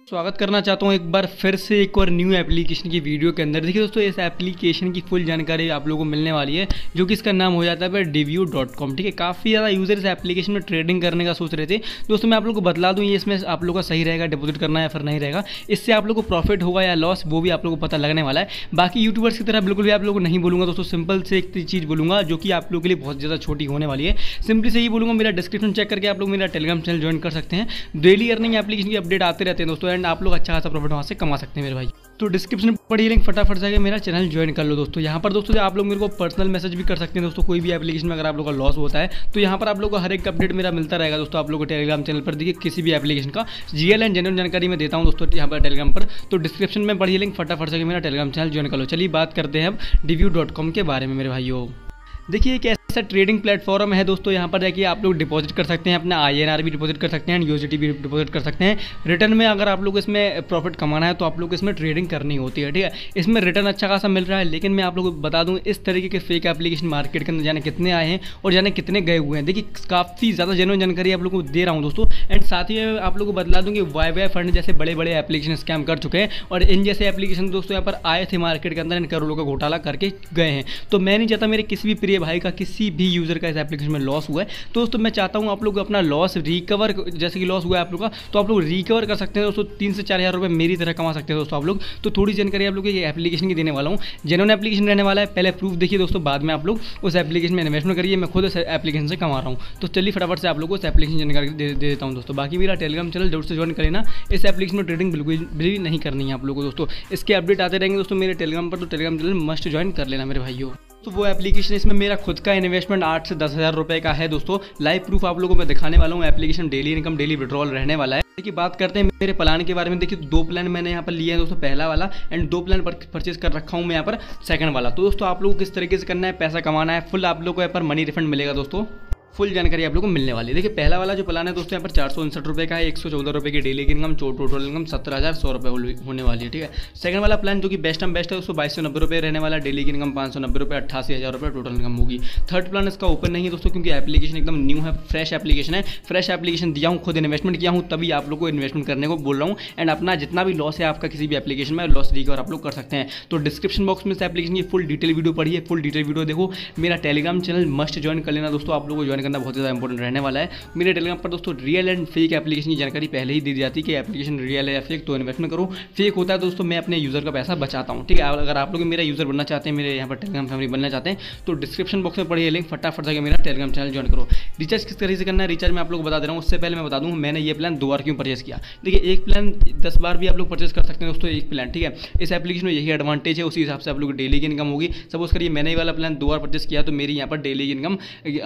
स्वागत करना चाहता हूँ एक बार फिर से एक और न्यू एप्लीकेशन की वीडियो के अंदर। देखिए दोस्तों, इस एप्लीकेशन की फुल जानकारी आप लोगों को मिलने वाली है, जो कि इसका नाम हो जाता है Divyoo.com। ठीक है, काफ़ी ज़्यादा यूजर इस एप्लीकेशन में ट्रेडिंग करने का सोच रहे थे। दोस्तों मैं आप लोगों को बतला दूँ, ये इसमें आप लोगों का सही रहेगा डिपॉजिट करना या फिर नहीं रहेगा, इससे आप लोगों को प्रॉफिट होगा या लॉस वो भी आप लोगों को पता लगने वाला है। बाकी यूट्यूबर्स की तरह बिल्कुल भी आप लोगों को नहीं बोलूँगा दोस्तों, सिंपल से एक चीज़ बोलूँगा जो कि आप लोगों के लिए बहुत ज़्यादा छोटी होने वाली है। सिंपली से ही बोलूँगा, मेरा डिस्क्रिप्शन चेक करके आप लोग मेरा टेलीग्राम चैनल ज्वाइन कर सकते हैं। डेली अर्निंग एप्लीकेशन की अपडेट आते रहते हैं दोस्तों, एंड आप लोग अच्छा खासा प्रॉफिट वहाँ से कमा सकते हैं मेरे भाई। तो डिस्क्रिप्शन में पड़ी लिंक फटाफट जाके मेरा चैनल ज्वाइन कर लो दोस्तों। यहाँ पर दोस्तों आप लोग मेरे को पर्सनल मैसेज भी कर सकते हैं दोस्तों, कोई भी एप्लीकेशन में अगर आप लोग का लॉस होता है तो यहाँ पर आप लोग को हर एक अपडेट मेरा मिलता रहेगा दोस्तों। आप लोग को टेलीग्राम चैनल पर देखिए किसी भी एप्लीकेशन का रियल एंड जेन्युइन जानकारी मैं देता हूँ दोस्तों यहाँ पर टेलीग्राम पर। तो डिस्क्रिप्शन में पड़ी लिंक फटाफट जाके मेरा टेलीग्राम चैनल ज्वाइन कर लो। चलिए बात करते हैं अब Divyoo.com के बारे में मेरे भाइयों। देखिए एक ऐसा ट्रेडिंग प्लेटफॉर्म है दोस्तों, यहाँ पर जाके आप लोग डिपॉजिट कर सकते हैं, अपना INR भी डिपॉजिट कर सकते हैं, USDT भी डिपॉजिट कर सकते हैं। रिटर्न में अगर आप लोग इसमें प्रॉफिट कमाना है तो आप लोग इसमें ट्रेडिंग करनी होती है। ठीक है, इसमें रिटर्न अच्छा खासा मिल रहा है, लेकिन मैं आप लोगों को बता दूँ इस तरीके के फेक एप्लीकेशन मार्केट के अंदर जाने कितने आए हैं और जाने कितने गए हुए हैं। देखिए काफ़ी ज़्यादा जेन्युइन जानकारी आप लोगों को दे रहा हूँ दोस्तों। एंड साथ ही आप लोगों को बतला दूँ कि YY फंड जैसे बड़े बड़े एप्लीकेशन स्कैम कर चुके हैं, और इन जैसे एप्लीकेशन दोस्तों यहाँ पर आए थे मार्केट के अंदर, इन करोड़ों का घोटाला करके गए हैं। तो मैं नहीं चाहता मेरे किसी भी प्रिय भाई का, किसी भी यूज़र का इस एप्लीकेशन में लॉस हुआ है। तो दोस्तों मैं चाहता हूँ आप लोग अपना लॉस रिकवर, जैसे कि लॉस हुआ है आप लोग का, तो आप लोग रिकवर कर सकते हैं दोस्तों। 3 से 4 हज़ार रुपये मेरी तरह कमा सकते हैं दोस्तों आप लोग। तो थोड़ी जानकारी आप लोग ये एप्लीकेशन की देने वाला हूँ, जेन्युइन एप्लीकेशन रहने वाला है। पहले प्रूफ देखिए दोस्तों, बाद में आप लोग उस एप्लीकेशन में इन्वेस्टमेंट करिए। मैं खुद इस एप्लीकेशन से कमा रहा हूँ। तो चलिए फटाफट से आप लोग को इस एप्लीकेशन जानकारी दे देता हूँ दोस्तों। बाकी मेरा टेलीग्राम चैनल जरूर से ज्वाइन करें ना, इस एप्लीकेशन में ट्रेडिंग बिल्कुल भी नहीं करनी है आप लोगों को दोस्तों। इसके अपडेट आते रहेंगे दोस्तों मेरे टेलीग्राम पर, तो टेलीग्राम चैनल मस्ट ज्वाइन कर लेना मेरे भाइयों। तो वो एप्लीकेशन, इसमें मेरा खुद का इन्वेस्टमेंट 8 से 10 हज़ार रुपये का है दोस्तों। लाइव प्रूफ आप लोगों को मैं दिखाने वाला हूँ। Application daily income daily withdrawal रहने वाला है। देखिए बात करते हैं मेरे प्लान के बारे में। देखिए 2 प्लान मैंने यहाँ पर लिए हैं दोस्तों, पहला वाला, एंड 2 प्लान परचेज कर रखा हूँ मैं यहाँ पर सेकंड वाला। तो दोस्तों आप लोगों को किस तरीके से करना है, पैसा कमाना है, फुल आप लोगों को यहाँ पर मनी रिफंड मिलेगा दोस्तों। फुल जानकारी आप लोगों को मिलने वाली है। देखिए पहला वाला जो प्लान है दोस्तों यहाँ पर 459 रुपये का है, 114 रुपये की डेली की इनकम, टोटल इनकम 17,100 रुपये होने वाली है। ठीक है, सेकंड वाला प्लान जो कि बेस्ट है दोस्तों, 2290 रुपये रहने वाला, डेली की इनकम 590 रुपये, 88,000 रुपये टोटल इनकम होगी। थर्ड प्लान इसका ओपन नहीं है दोस्तों, क्योंकि एप्लीकेशन एकदम न्यू है, फ्रेश एप्लीकेशन है। फ्रेश एप्लीकेशन दिया हूँ, खुद इन्वेस्टमेंट किया हूँ, तभी आप लोग को इन्वेस्टमेंट करने को बोल रहा हूँ। एंड अपना जितना भी लॉस है आपका किसी भी एप्लीकेशन में, लॉस रिकवर आप लोग कर सकते हैं। तो डिस्क्रिप्शन बॉक्स में इस एप्लीकेशन की फुल डिटेल वीडियो पढ़िए, फुल डिटेल वीडियो देखो। मेरा टेलीग्राम चैनल मस्ट ज्वाइन कर लेना दोस्तों, आप लोगों को ज्वाइन करना बहुत ज़्यादा इंपॉर्टेंट रहने वाला है। मेरे टेलीग्राम पर दोस्तों रियल एंड फेक एप्लीकेशन की जानकारी पहले ही दी जाती है कि एप्लीकेशन रियल है या फेक, तो इन्वेस्टमेंट करो। फेक होता है दोस्तों, मैं अपने यूजर का पैसा बचाता हूँ। ठीक है, अगर आप लोग मेरा यूजर बनना चाहते हैं, मेरे यहाँ पर टेलीग्राम फैमिली बनना चाहते हैं, तो डिस्क्रिप्शन बॉक्स में पढ़िए लिंक, फटाफट जाकर मेरा टेलीग्राम चैनल ज्वाइन करो। रिचार्ज किस तरीके से करना है, रिचार्ज मैं आप लोग बता दे रहा हूँ। उससे पहले मैं बता दूँ मैंने ये प्लान 2 बार क्यों परचेज किया। देखिए एक प्लान 10 बार भी आप लोग परचेज कर सकते हैं दोस्तों, एक प्लान। ठीक है, इस एप्लीकेशन में यही एडवांटेज है, उसी हिसाब से आप लोग डेली की इनकम होगी। सपोज करिए मैंने ये वाला प्लान 2 बार परचेज किया, तो मेरी यहाँ पर डेली की इनकम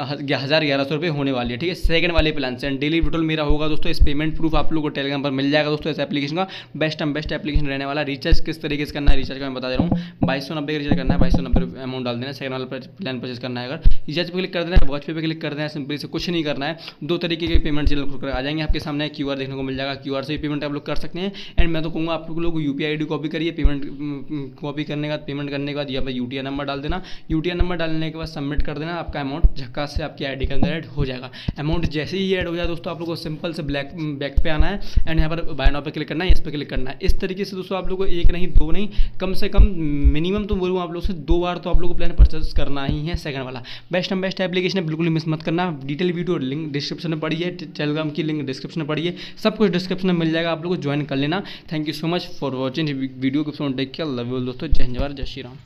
1100 रुपये होने वाली है। ठीक है, सेकंड वाले प्लान से डेली विड्रॉल मेरा होगा दोस्तों। इस पेमेंट प्रूफ आप लोगों को टेलीग्राम पर मिल जाएगा दोस्तों। इस एप्लीकेशन का बेस्ट एप्लीकेशन रहने वाला। रिचार्ज किस तरीके से करना है, रिचार्ज का मैं बता दे रहा हूँ। 2290 का रिचार्ज करना है, 2290 अमाउंट डाल देना। सेकंड वाला प्लान परचेज करना है, अगर रिचार्ज पर क्लिक कर देना है, वॉच पे क्लिक कर देना है, सिंपली से कुछ नहीं करना है। 2 तरीके के पेमेंट चैनल खुलकर आ जाएंगे आपके सामने, QR देखने को मिल जाएगा, QR से भी पेमेंट आप लोग कर सकते हैं। एंड मैं तो कहूँगा आप लोग UPI ID कॉपी करिए, पेमेंट कॉपी करने के बाद, पेमेंट करने के बाद यहाँ पर UTI नंबर डाल देना। UTI नंबर डालने के बाद सबमिट कर देना, आपका अमाउंट झक्कास से आपकी ID के अंदर ऐड हो जाएगा। अमाउंट जैसे ही ऐड हो जाए दोस्तों, आप लोग को सिंपल से बैक पे आना है, एंड यहाँ पर बाय नाउ पे क्लिक करना है, इस पर क्लिक करना है। इस तरीके से दोस्तों आप लोग को 1 नहीं 2 नहीं, कम से कम मिनिमम तो बोलूँ आप लोग से 2 बार तो आप लोग को प्लान परचेज करना ही है। सेकंड वाला बेस्ट एप्लीकेशन है, बिल्कुल मिस मत करना। डिटेल वीडियो लिंक डिस्क्रिप्शन में पड़ी है, टेलीग्राम की लिंक डिस्क्रिप्शन में पड़ी है, सब कुछ डिस्क्रिप्शन में मिल जाएगा, आप लोग को ज्वाइन कर लेना। Thank you so much for watching video. Take care, love you दोस्तों। जय हिंद, जय श्री राम।